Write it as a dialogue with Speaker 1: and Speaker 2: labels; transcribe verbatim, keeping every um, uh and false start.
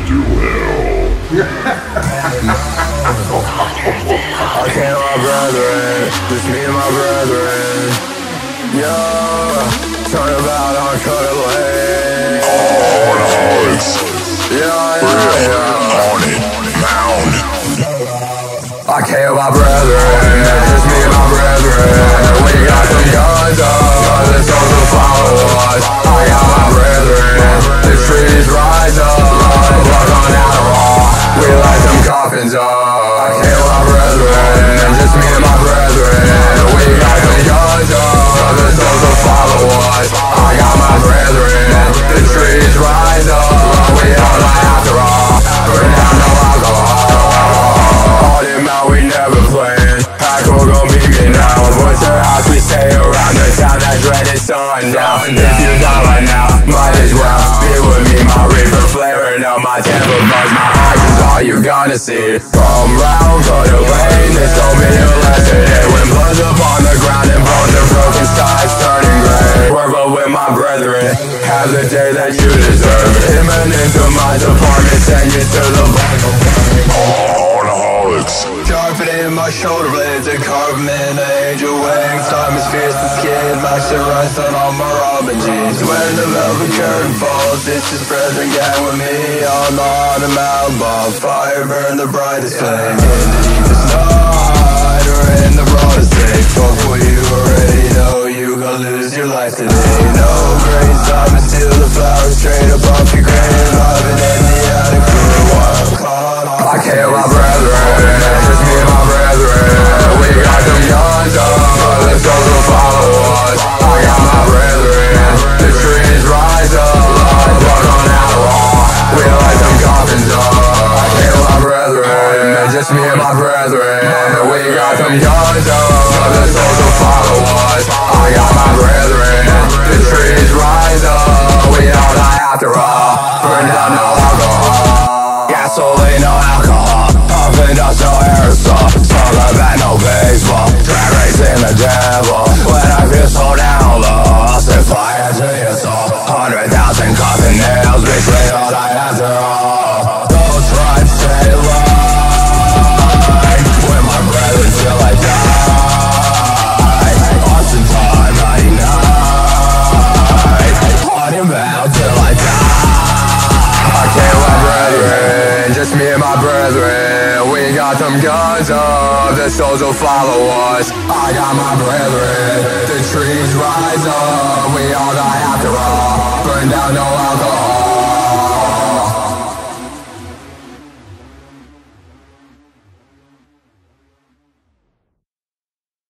Speaker 1: to hell.
Speaker 2: I came my brethren, just me and my brethren. Yeah, turnabout on cuddling.
Speaker 1: Alcoholics.
Speaker 2: Yeah, yeah, yeah.
Speaker 1: On it, MOUND.
Speaker 2: I came my brethren, just me and my brethren. We got some guns up, the souls will follow us. I got my brethren, the trees rise up. Blood on adderall, we light some coffins up. I came my brethren, just me and my brethren. We got some guns up, the souls will follow us. I got my brethren, the trees rise up. We all die after all, burn down no alcohol. On him out, we never playing. Hackle gon' beat me now. What's your house? We stay around the town that dreaded sundown. If you die right now, might as well be with me. My reaper flaring up, my temper buzz, my eyes is all you gonna see. Come round, cut a lane, this gon' be a lesson. And when blood's up on the ground and bones are broken, skies turning gray. Work up with my brethren, have the day that you deserve. Imminent demise, apartment, send you to the Bible.
Speaker 1: Alcoholics.
Speaker 2: Sharpening my shoulder blades and carving an angel wings. Time is fierce and skin, match the rust on all my Robin jeans. When the velvet curtain falls, this is brethren gang with me. On the on a mountain bonfire, burn the brightest flame. In the deepest night or in the broadest day. Fuck what you already know, you gon' lose your life today. No grace, time to steal the flowers straight up off your grave. Loving in the attic for a while, caught on. I can't my brethren, just me and my brethren. We got them guns up, the souls will follow us. I got my brethren, the trees rise up. Blood on adderall, we light some coffins up. I can't my brethren, just me and my brethren. We got them guns up, the souls will follow us. I got my brethren, the trees rise up. We all die after all, burn down no alcohol. Gasoline, no alcohol, pumping dust, no aerosol. Smoke a bat, no baseball, drag racing the devil. When I feel so down low, I'll set fire to your soul. Hundred thousand coffin nails, bitch, we all die after all. Those rights stay alive, with my brethren till I die. Austin time, ninety-nine, on him bound till I die. I can't my brethren, just me and my brethren. We got them guns up, the souls will follow us. I got my brethren, the trees rise up. We all die after all, burn down no alcohol.